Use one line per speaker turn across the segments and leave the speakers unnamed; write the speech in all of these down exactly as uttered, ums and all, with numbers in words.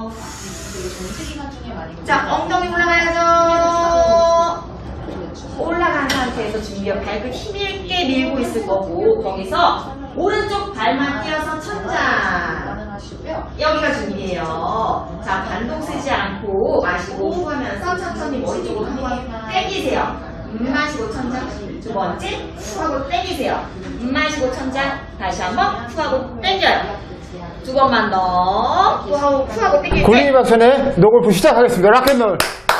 자, 엉덩이 올라가야죠. 올라간 상태에서 준비해. 발끝 힘있게 밀고 있을 거고, 거기서 오른쪽 발만 띄어서 천장. 여기가 준비예요. 자, 반동 쓰지 않고 마시고 후하면서 천천히 머리 쪽으로 한번 당기세요. 음 마시고 천장. 두 번째, 후하고 당기세요. 음 마시고 천장. 다시 한번 후하고 당겨요. 두 번만 더. 후하고 후하고 당기세요.
골린이 박선의 노골프 시작하겠습니다. 락앤롤.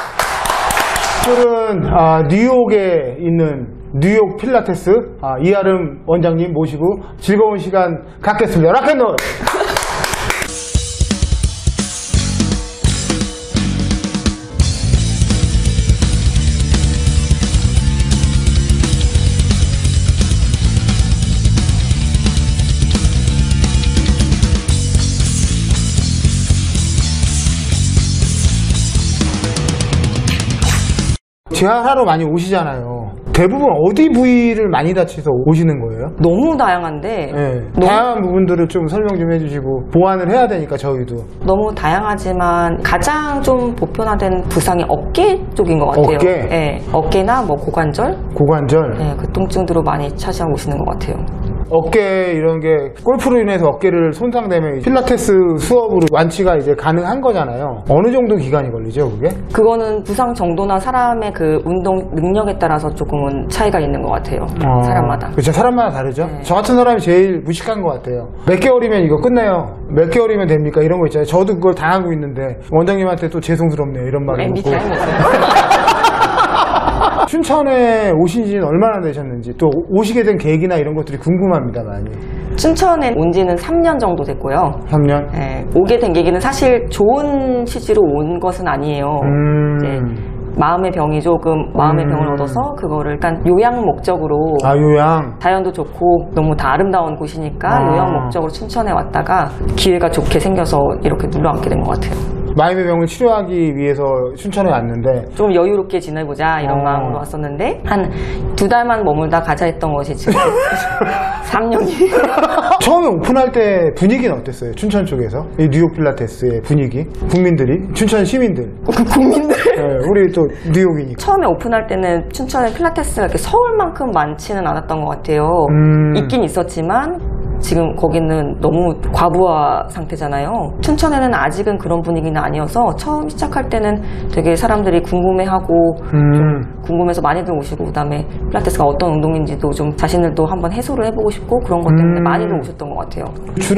오늘은 아, 뉴욕에 있는 뉴욕 필라테스 아, 이하름 원장님 모시고 즐거운 시간 갖겠습니다. 락앤롤. 재활하러 많이 오시잖아요. 대부분 어디 부위를 많이 다쳐서 오시는 거예요?
너무 다양한데
네,
너무,
다양한 부분들을 좀 설명 좀 해주시고 보완을 해야 되니까 저희도.
너무 다양하지만 가장 좀 보편화된 부상이 어깨 쪽인 것 같아요.
어깨?
네, 어깨나 뭐 고관절,
고관절.
네, 그 통증들로 많이 차지하고 오시는 것 같아요.
어깨 이런 게 골프로 인해서 어깨를 손상되면 필라테스 수업으로 완치가 이제 가능한 거잖아요. 어느 정도 기간이 걸리죠, 그게?
그거는 부상 정도나 사람의 그 운동 능력에 따라서 조금은 차이가 있는 것 같아요.
어,
사람마다.
그렇죠. 사람마다 다르죠.
네.
저 같은 사람이 제일 무식한 것 같아요. 몇 개월이면 이거 끝내요. 몇 개월이면 됩니까? 이런 거 있잖아요. 저도 그걸 당하고 있는데 원장님한테 또 죄송스럽네요. 이런 말을
엠비
듣고. 춘천에 오신 지는 얼마나 되셨는지 또 오시게 된 계기나 이런 것들이 궁금합니다. 많이.
춘천에 온 지는 삼 년 정도 됐고요.
삼 년?
네, 오게 된 계기는 사실 좋은 취지로 온 것은 아니에요.
음...
이제 마음의 병이 조금 마음의
음...
병을 얻어서 그거를 일단 요양 목적으로
아 요양
자연도 좋고 너무 다 아름다운 곳이니까
아...
요양 목적으로 춘천에 왔다가 기회가 좋게 생겨서 이렇게 눌러앉게 된 것 같아요.
마음의 병을 치료하기 위해서 춘천에 왔는데
좀 여유롭게 지내보자 이런
어...
마음으로 왔었는데 한 두 달만 머물다 가자 했던 것이 지금 삼 년이
처음에 오픈할 때 분위기는 어땠어요? 춘천 쪽에서 이 뉴욕 필라테스의 분위기 국민들이 춘천 시민들
국민들
네, 우리 또 뉴욕이니까
처음에 오픈할 때는 춘천에 필라테스가 이렇게 서울만큼 많지는 않았던 것 같아요.
음...
있긴 있었지만 지금 거기는 너무 과부하 상태잖아요. 춘천에는 아직은 그런 분위기는 아니어서 처음 시작할 때는 되게 사람들이 궁금해하고
음...
좀 궁금해서 많이들 오시고 그다음에 필라테스가 어떤 운동인지도 좀 자신들도 한번 해소를 해보고 싶고 그런 것 때문에
음...
많이들 오셨던 것 같아요.
주로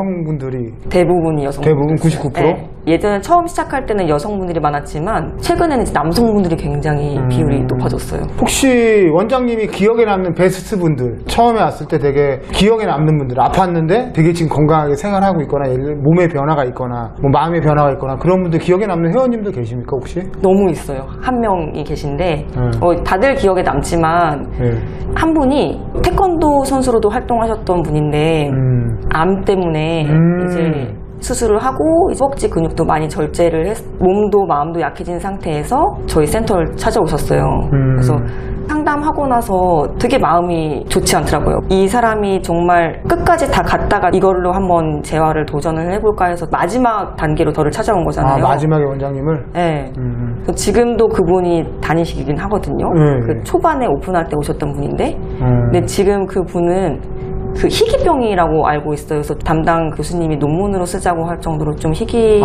여성분들이
대부분이 여성분들.
대부분 구십구 퍼센트?
네. 예전에 처음 시작할 때는 여성분들이 많았지만 최근에는 이제 남성분들이 굉장히
음...
비율이 높아졌어요.
혹시 원장님이 기억에 남는 베스트 분들 처음에 왔을 때 되게 기억에 남는 분들 아팠는데 되게 지금 건강하게 생활하고 있거나 몸의 변화가 있거나 뭐 마음의 변화가 있거나 그런 분들 기억에 남는 회원님들 계십니까 혹시?
너무 있어요. 한 명이 계신데
음.
어, 다들 기억에 남지만
네.
한 분이 태권도 선수로도 활동하셨던 분인데
음.
암 때문에
음.
이제 수술을 하고 허벅지 근육도 많이 절제를 했, 몸도 마음도 약해진 상태에서 저희 센터를 찾아오셨어요.
음.
그래서 상담하고 나서 되게 마음이 좋지 않더라고요. 이 사람이 정말 끝까지 다 갔다가 이걸로 한번 재활을 도전을 해볼까 해서 마지막 단계로 저를 찾아온 거잖아요.
아, 마지막에 원장님을?
네.
음.
그래서 지금도 그분이 다니시긴 하거든요.
음.
그 초반에 오픈할 때 오셨던 분인데
음.
근데 지금 그분은 그 희귀병이라고 알고 있어요. 그래서 담당 교수님이 논문으로 쓰자고 할 정도로 좀 희귀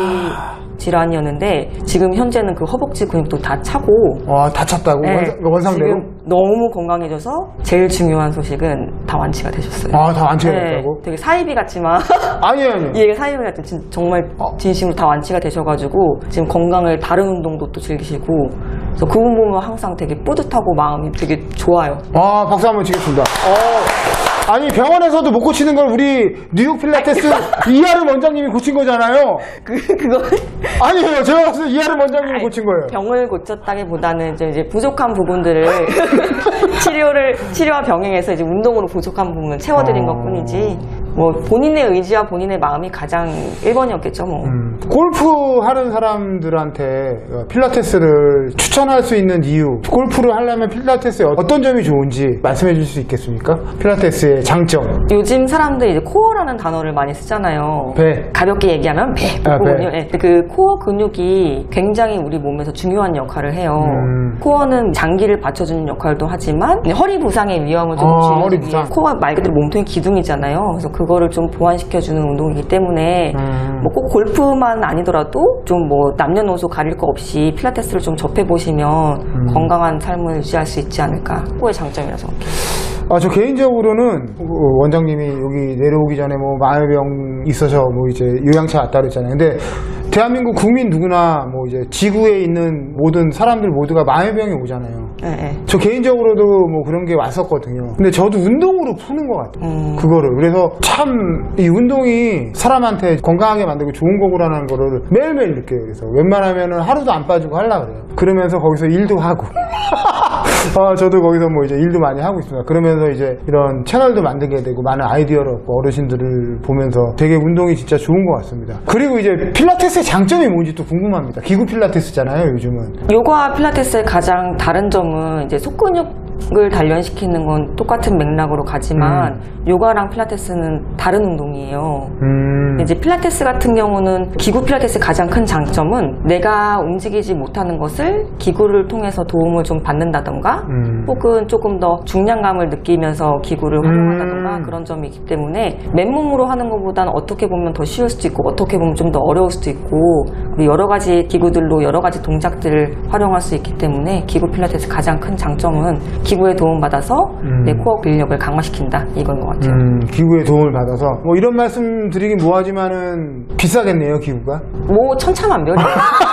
아.
질환이었는데 지금 현재는 그 허벅지 근육도 다 차고
와, 다 찼다고?
네,
원상, 원상대로?
지금 너무 건강해져서 제일 중요한 소식은 다 완치가 되셨어요.
아, 다 완치가
네,
됐다고?
되게 사이비 같지만
아니에요, 아니에요.
이 얘기가 사이비 같지만 진- 정말 진심으로 다 완치가 되셔가지고 지금 건강을 다른 운동도 또 즐기시고 그래서 그분 보면 항상 되게 뿌듯하고 마음이 되게 좋아요.
아, 박수 한번 치겠습니다. 어. 아니 병원에서도 못 고치는 걸 우리 뉴욕 필라테스 이하름 원장님이 고친 거잖아요.
그, 그거.
아니에요. 제가 봤을 때 이하름 원장님이
아니,
고친 거예요.
병을 고쳤다기보다는 좀 이제 부족한 부분들을 치료를, 치료와 병행해서 이제 운동으로 부족한 부분을 채워드린
어...
것 뿐이지 뭐 본인의 의지와 본인의 마음이 가장 일 번이었겠죠 뭐.
음, 골프 하는 사람들한테 필라테스를 추천할 수 있는 이유, 골프를 하려면 필라테스에 어떤 점이 좋은지 말씀해 줄 수 있겠습니까? 필라테스의 장점.
요즘 사람들이 이제 코어라는 단어를 많이 쓰잖아요.
배.
가볍게 얘기하면 배.
아, 배.
그거군요. 예. 그 코어 근육이 굉장히 우리 몸에서 중요한 역할을 해요.
음.
코어는 장기를 받쳐주는 역할도 하지만 허리 부상의 위험을 좀
아,
줄이기
허리
위해
부상.
코어가 말 그대로 몸통의 기둥이잖아요. 그래서 그거를 좀 보완시켜주는 운동이기 때문에
음.
뭐 꼭 골프만 아니더라도 좀 뭐 남녀노소 가릴 거 없이 필라테스를 좀 접해보시면
음.
건강한 삶을 유지할 수 있지 않을까. 코어의 장점이라서.
아, 저 개인적으로는 어, 원장님이 여기 내려오기 전에 뭐 마혈병 있어서 뭐 이제 요양차 왔다 그랬잖아요. 근데 대한민국 국민 누구나 뭐 이제 지구에 있는 모든 사람들 모두가 마혈병이 오잖아요.
네, 네.
저 개인적으로도 뭐 그런 게 왔었거든요. 근데 저도 운동으로 푸는 것 같아요.
음.
그거를. 그래서 참 이 운동이 사람한테 건강하게 만들고 좋은 거구라는 거를 매일매일 느껴요. 그래서 웬만하면은 하루도 안 빠지고 하려고 그래요. 그러면서 거기서 일도 하고. 아, 저도 거기서 뭐 이제 일도 많이 하고 있습니다. 그러면서 이제 이런 채널도 만들게 되고 많은 아이디어를 얻고 어르신들을 보면서 되게 운동이 진짜 좋은 것 같습니다. 그리고 이제 필라테스의 장점이 뭔지 또 궁금합니다. 기구 필라테스잖아요, 요즘은.
요가 필라테스의 가장 다른 점은 이제 속근육을 단련시키는 건 똑같은 맥락으로 가지만 요가랑 필라테스는 다른 운동이에요.
음.
이제 필라테스 같은 경우는 기구 필라테스의 가장 큰 장점은 내가 움직이지 못하는 것을 기구를 통해서 도움을 좀 받는다던가
음.
혹은 조금 더 중량감을 느끼면서 기구를 활용한다던가
음.
그런 점이 있기 때문에 맨몸으로 하는 것보다는 어떻게 보면 더 쉬울 수도 있고 어떻게 보면 좀 더 어려울 수도 있고 그리고 여러 가지 기구들로 여러 가지 동작들을 활용할 수 있기 때문에 기구 필라테스 가장 큰 장점은 기구에 도움받아서
음.
내 코어 근력을 강화시킨다 이건 것 같아요.
음, 기구의 도움을 받아서 뭐 이런 말씀 드리긴 뭐하지만은 비싸겠네요, 기구가.
뭐 천차만별이에요.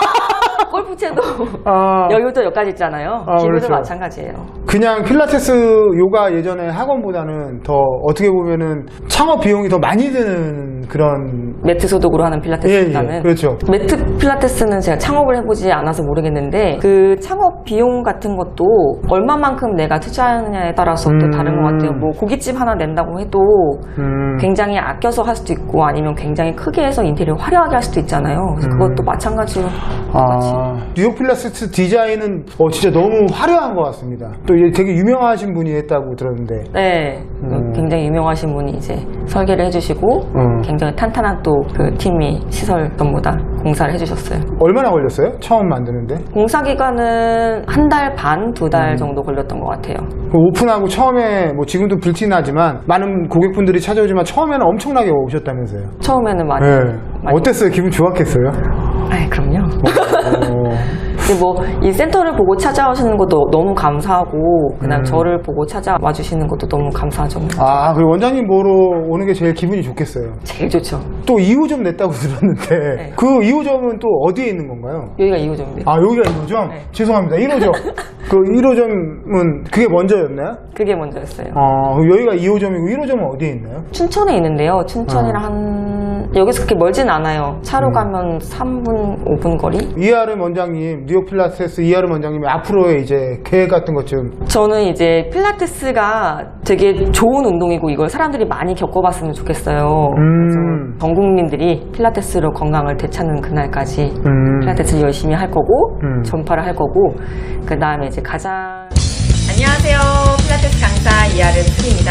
골프채도
아.
여기부터 여기까지 있잖아요.
아,
기구도
그렇죠.
마찬가지예요.
그냥 필라테스 요가 예전에 학원보다는 더 어떻게 보면은 창업 비용이 더 많이 드는 그런.
매트 소독으로 하는 필라테스보다는
예, 예, 그렇죠.
매트 필라테스는 제가 창업을 해보지 않아서 모르겠는데 그 창업 비용 같은 것도 얼마만큼 내가 투자하느냐에 따라서 또
음.
다른 것 같아요. 뭐 고깃집 하나 낸다고 해도
음.
굉장히 아껴서 할 수도 있고 아니면 굉장히 크게 해서 인테리어 화려하게 할 수도 있잖아요. 그래서 그것도 마찬가지로 똑같이.
아, 뉴욕 필라테스 디자인은 어, 진짜 너무 화려한 것 같습니다. 또 이게 되게 유명하신 분이 했다고 들었는데.
네,
음.
굉장히 유명하신 분이 이제 설계를 해주시고
음.
굉장히 탄탄한 또 그 팀이 시설 전부 다 공사를 해주셨어요.
얼마나 걸렸어요? 처음 만드는데?
공사 기간은 한 달 반, 두 달
음.
정도 걸렸던 것 같아요.
그 오픈하고 처음에 뭐 지금도 불티나지만 많은 고객분들이 찾아오지만 처음에는 엄청나게 오셨다면서요?
처음에는 많이.
네.
많이
어땠어요? 기분 좋았겠어요?
아, 그럼요.
어.
근데 뭐 이 센터를 보고 찾아오시는 것도 너무 감사하고 그다음
음.
저를 보고 찾아와 주시는 것도 너무 감사하죠.
아, 그 원장님 보러 오는 게 제일 기분이 좋겠어요.
제일 좋죠.
또 이 호점 냈다고 들었는데
네.
그 이 호점은 또 어디에 있는 건가요?
여기가 이 호점입니다.
아, 여기가 일 호점?
네.
죄송합니다. 일 호점. 그 일 호점은 그게 먼저였나요?
그게 먼저였어요.
아, 그럼 여기가 이 호점이고 일 호점은 어디에 있나요?
춘천에 있는데요. 춘천이랑
어.
한 여기서 그렇게 멀진 않아요. 차로
음.
가면 삼 분, 오 분 거리?
이하름 원장님, 뉴욕 필라테스 이하름 원장님이 앞으로의 이제 계획 같은 것 좀.
저는 이제 필라테스가 되게 좋은 운동이고 이걸 사람들이 많이 겪어봤으면 좋겠어요.
음.
그래서 전 국민들이 필라테스로 건강을 되찾는 그날까지
음.
필라테스를 열심히 할 거고
음.
전파를 할 거고 그 다음에 이제 가장
안녕하세요. 필라테스 강사 이하름 수입니다.